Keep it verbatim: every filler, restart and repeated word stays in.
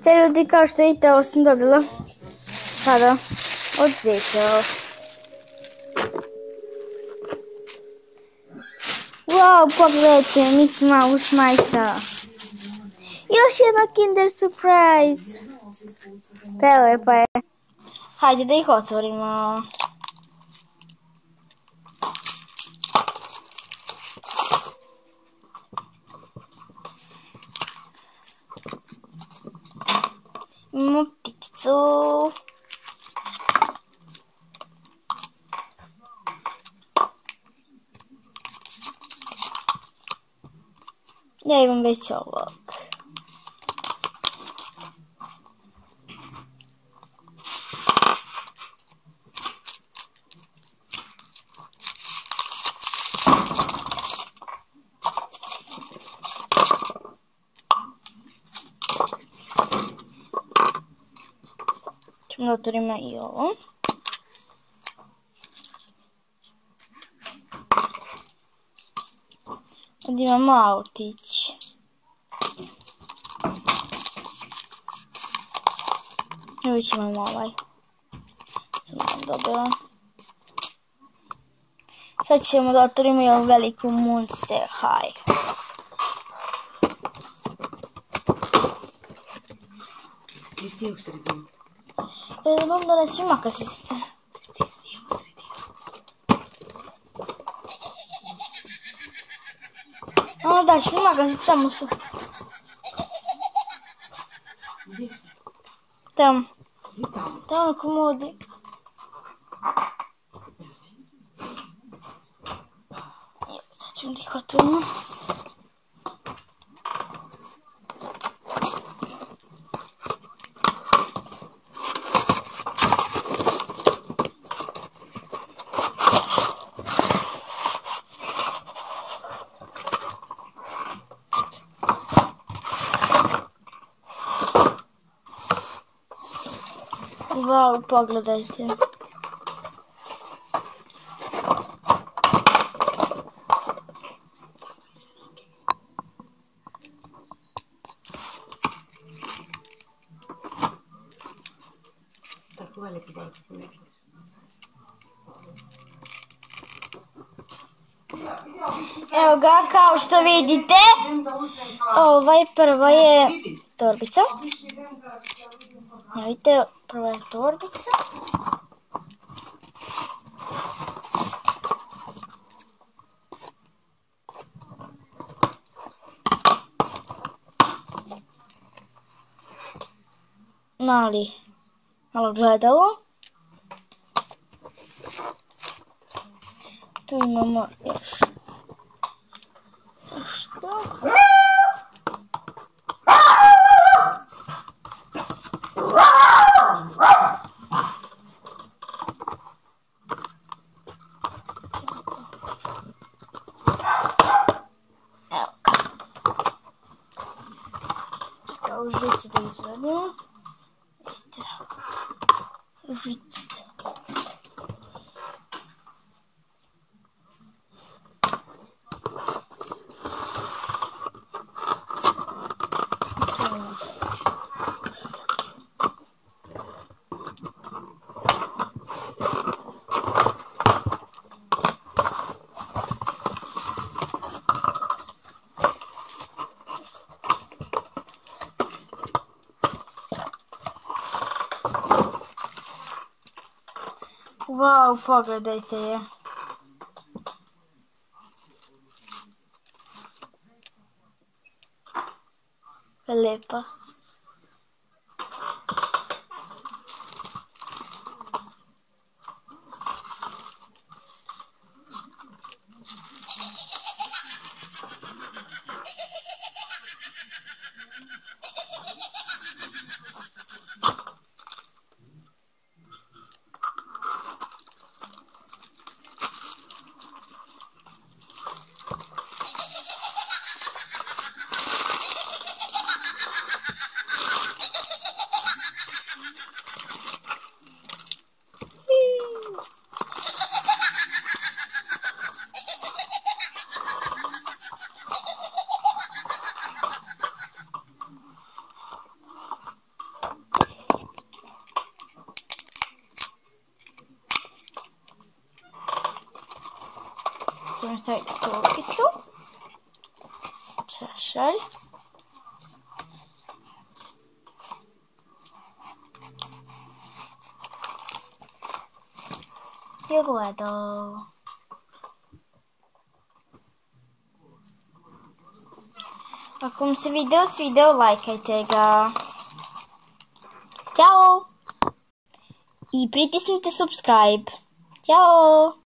Ćao ljudi, kao što vidite, ovo sam dobila sada od zeća. Wow, pogledajte, Mickey Mouse majca. Još jedna Kinder surprise. Prelepa je. Hajde da ih otvorimo. Imamo ptičicu. Ja imam već ovog. Ćemo da otvorimo i ovo. Ovdje imamo autić. I već imamo ovaj. Sam vam dobila. Sad ćemo da otvorimo i ovu veliku Monster High. Stisni u sredinu. E, vam donesim makasice. Stisni u sredinu. A, da ću mi makasice, tamo su. Gdje su? Tamo. I tamo. Tamo na komodi. Evo, sad ćemo da ih otvorimo. Wow, pogledajte. Tako veliki bar kako ne čuješ. Evo ga, kao što vidite, ovaj prva je torbica. Evo vidite, prva je torbica. Mali, malo gledalo. Tu imamo još što? Evo ga. Kao žicu da izradimo. Vidite. Žica. Wow, pogledajte je. Lepa. Ćemo staviti turkicu. Češalj. I ogledalo. Ako vam se video svidio, lajkajte ga. Ćao! I pritisnite subscribe. Ćao!